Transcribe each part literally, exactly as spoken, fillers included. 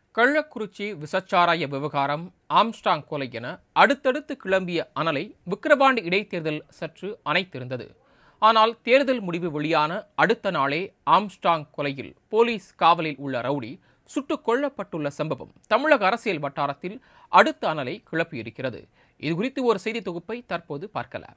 கள்ளக்குறிச்சி விசச்சாராய விவகாரம், ஆம்ஸ்ட்ராங் கொலை என அடுத்தடுத்து கிளம்பிய அனலை விக்கிரவாண்டி இடைத்தேர்தல் சற்று அணைத்திருந்தது. ஆனால் தேர்தல் முடிவு வெளியான அடுத்த நாளே ஆம்ஸ்ட்ராங் கொலையில் போலீஸ் காவலில் உள்ள ரவுடி சுட்டுக் கொல்லப்பட்டுள்ள சம்பவம் தமிழக அரசியல் வட்டாரத்தில் அடுத்த அனலை கிளப்பியிருக்கிறது. இதுகுறித்து ஒரு செய்தி தொகுப்பை தற்போது பார்க்கலாம்.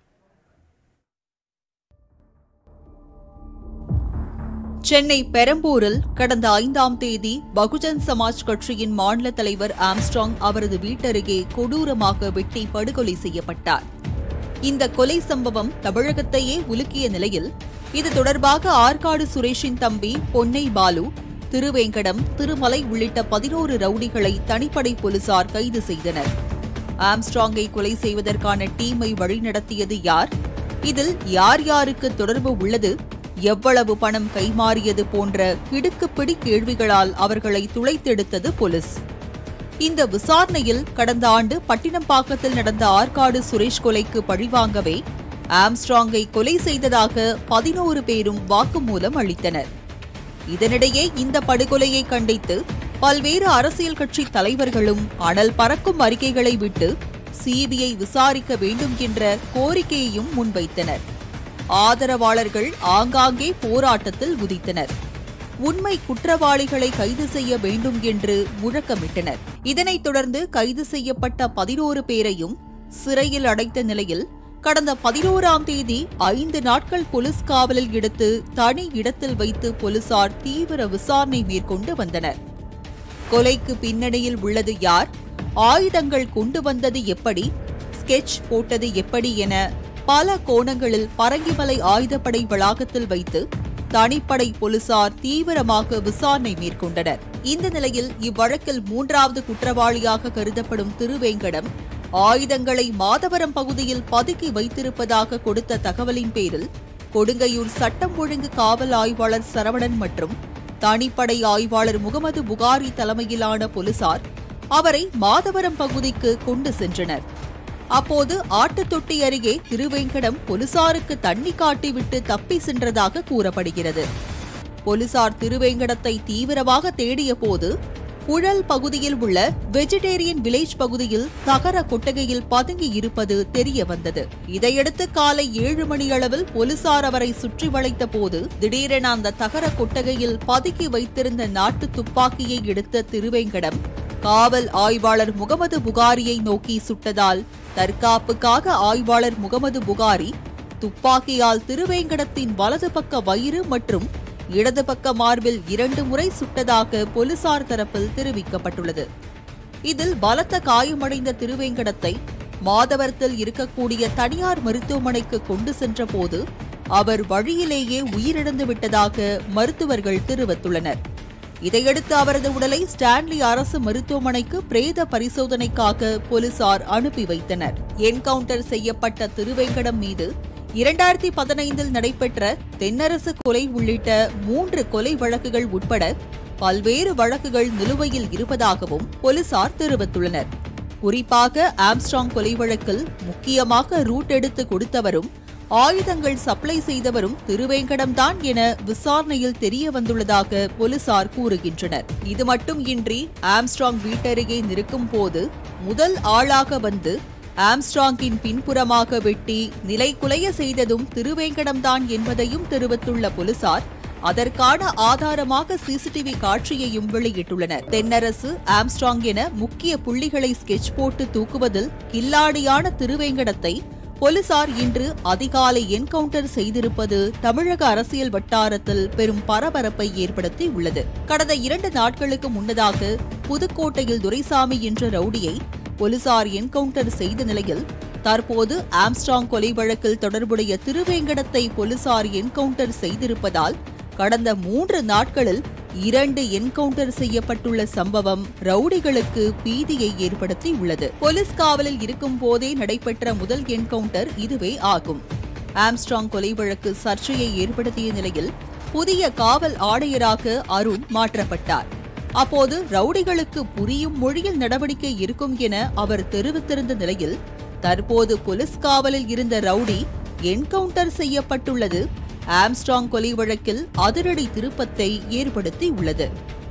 சென்னை பெரம்பூரில் கடந்த ஐந்தாம் தேதி பகுஜன் சமாஜ் கட்சியின் மாநில தலைவர் ஆம்ஸ்ட்ராங் அவரது வீட்டருகே கொடூரமாக வெட்டி படுகொலை செய்யப்பட்டார். இந்த கொலை சம்பவம் தமிழகத்தையே உலுக்கிய நிலையில் இது தொடர்பாக ஆற்காடு சுரேஷின் தம்பி பொன்னை பாலு, திருவேங்கடம், திருமலை உள்ளிட்ட பதினோரு ரவுடிகளை தனிப்படை போலீசார் கைது செய்தனர். ஆம்ஸ்ட்ராங்கை கொலை செய்வதற்கான டீமை வழிநடத்தியது யார்? இதில் யார் யாருக்கு தொடர்பு உள்ளது? எவ்வளவு பணம் கைமாறியது போன்ற கிடுக்குப்பிடி கேள்விகளால் அவர்களை துளைத்தெடுத்தது போலீஸ். இந்த விசாரணையில் கடந்த ஆண்டு பட்டினப்பாக்கத்தில் நடந்த ஆற்காடு சுரேஷ் கொலைக்கு பழிவாங்கவே ஆம்ஸ்ட்ராங்கை கொலை செய்ததாக பதினோரு பேரும் வாக்குமூலம் அளித்தனர். இதனிடையே இந்த படுகொலையை கண்டித்து பல்வேறு அரசியல் கட்சி தலைவர்களும் அனல் பறக்கும் அறிக்கைகளை விட்டு சிபிஐ விசாரிக்க வேண்டும் என்ற கோரிக்கையையும் முன்வைத்தனர். ஆதரவாளர்கள் ஆங்காங்கே போராட்டத்தில் குதித்தனர். உண்மை குற்றவாளிகளை கைது செய்ய வேண்டும் என்று முழக்கமிட்டனர். இதனைத் தொடர்ந்து கைது செய்யப்பட்ட பதினோரு பேரையும் சிறையில் அடைத்த நிலையில் கடந்த பதினோராம் தேதி ஐந்து நாட்கள் போலீஸ் காவலில் எடுத்து தனி இடத்தில் வைத்து போலீசார் தீவிர விசாரணை மேற்கொண்டு வந்தனர். கொலைக்கு பின்னணியில் உள்ளது யார்? ஆயுதங்கள் கொண்டு வந்தது எப்படி? ஸ்கெட்ச் போட்டது எப்படி என பல கோணங்களில் பரங்கிமலை ஆயுதப்படை வளாகத்தில் வைத்து தனிப்படை போலீசார் தீவிரமாக விசாரணை மேற்கொண்டனர். இந்த நிலையில் இவ்வழக்கில் மூன்றாவது குற்றவாளியாக கருதப்படும் திருவேங்கடம் ஆயுதங்களை மாதவரம் பகுதியில் பதுக்கி வைத்திருப்பதாக கொடுத்த தகவலின் பேரில் கொடுங்கையூர் சட்டம் ஒழுங்கு காவல் ஆய்வாளர் சரவணன் மற்றும் தனிப்படை ஆய்வாளர் முகமது புகாரி தலைமையிலான போலீசார் அவரை மாதவரம் பகுதிக்கு கொண்டு சென்றனர். அப்போது ஆட்டுத்தொட்டி அருகே திருவேங்கடம் போலீசாருக்கு தண்ணி காட்டிவிட்டு தப்பி சென்றதாக கூறப்படுகிறது. போலீசார் திருவேங்கடத்தை தீவிரமாக தேடிய போது புழல் பகுதியில் உள்ள வெஜிடேரியன் வில்லேஜ் பகுதியில் தகர கொட்டகையில் பதுங்கி இருப்பது தெரிய வந்தது. இதையடுத்து காலை ஏழு மணி அளவில் போலீசார் அவரை சுற்றி வளைத்த போது திடீரென அந்த தகர கொட்டகையில் பதுக்கி வைத்திருந்த நாட்டு துப்பாக்கியை எடுத்த திருவேங்கடம் காவல் ஆய்வாளர் முகமது புகாரியை நோக்கி சுட்டதால் தற்காப்புக்காக ஆய்வாளர் முகமது புகாரி துப்பாக்கியால் திருவேங்கடத்தின் வலது பக்க வயிறு மற்றும் இடது பக்க மார்பில் இரண்டு முறை சுட்டதாக போலீசார் தரப்பில் தெரிவிக்கப்பட்டுள்ளது. இதில் பலத்த காயமடைந்த திருவேங்கடத்தை மாதவரத்தில் இருக்கக்கூடிய தனியார் மருத்துவமனைக்கு கொண்டு சென்ற போது அவர் வழியிலேயே உயிரிழந்து விட்டதாக மருத்துவர்கள் தெரிவித்துள்ளனர். இதையடுத்து அவரது உடலை ஸ்டான்லி அரசு மருத்துவமனைக்கு பிரேத பரிசோதனைக்காக போலீசார் அனுப்பி வைத்தனர். என்கவுண்டர் செய்யப்பட்ட திருவேங்கடம் மீது இரண்டாயிரத்தி பதினைந்தில் நடைபெற்ற தென்னரசு கொலை உள்ளிட்ட மூன்று கொலை வழக்குகள் உட்பட பல்வேறு வழக்குகள் நிலுவையில் இருப்பதாகவும் போலீசார் தெரிவித்துள்ளனர். குறிப்பாக ஆம்ஸ்ட்ராங் கொலை வழக்கில் முக்கியமாக ரூட் எடுத்து கொடுத்தவரும் ஆயுதங்கள் சப்ளை செய்தவரும் திருவேங்கடம்தான் என விசாரணையில் தெரிய வந்துள்ளதாக போலீசார் கூறுகின்றனர். இது மட்டும் இன்றி ஆம்ஸ்ட்ராங் வீட்டருகே நிற்கும் போது முதல் ஆளாக வந்து ஆம்ஸ்ட்ராங்கின் பின்புறமாக வெட்டி நிலைகுலைய செய்ததும் திருவேங்கடம்தான் என்பதையும் தெரிவித்துள்ள போலீசார் அதற்கான ஆதாரமாக சிசிடிவி காட்சியையும் வெளியிட்டுள்ளனர். தென்னரசு, ஆம்ஸ்ட்ராங் என முக்கிய புள்ளிகளை ஸ்கெட்ச் போட்டு தூக்குவதில் கில்லாடியான திருவேங்கடத்தை போலீசார் இன்று அதிகாலை என்கவுண்டர் செய்திருப்பது தமிழக அரசியல் வட்டாரத்தில் பெரும் பரபரப்பை ஏற்படுத்தி உள்ளது. கடந்த இரண்டு நாட்களுக்கு முன்னதாக புதுக்கோட்டையில் துரைசாமி என்ற ரவுடியை போலீசார் என்கவுண்டர் செய்த நிலையில் தற்போது ஆம்ஸ்ட்ராங் கொலை வழக்கில் தொடர்புடைய திருவேங்கடத்தை போலீசார் என்கவுண்டர் செய்திருப்பதால் கடந்த மூன்று நாட்களில் இரண்டு என்கவுண்டர் செய்யப்பட்டுள்ள சம்பவம் ரவுடிகளுக்கு பீதியை ஏற்படுத்தி உள்ளது. போலீஸ் காவலில் இருக்கும் போதே நடைபெற்ற முதல் என்கவுண்டர் இதுவே ஆகும். ஆம்ஸ்ட்ராங் கொலை வழக்கு சர்ச்சையை ஏற்படுத்திய நிலையில் புதிய காவல் ஆணையராக அருண் மாற்றப்பட்டார். அப்போது ரவுடிகளுக்கு புரியும் மொழியில் நடவடிக்கை இருக்கும் என அவர் தெரிவித்திருந்த நிலையில் தற்போது போலீஸ் காவலில் இருந்த ரவுடி என்கவுண்டர் செய்யப்பட்டுள்ளது ஆம்ஸ்ட்ராங் கொலை வழக்கில் அதிரடி திருப்பத்தை ஏற்படுத்தி உள்ளது.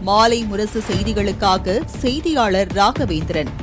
மாலை முரசு செய்திகளுக்காக செய்தியாளர் ராகவேந்திரன்.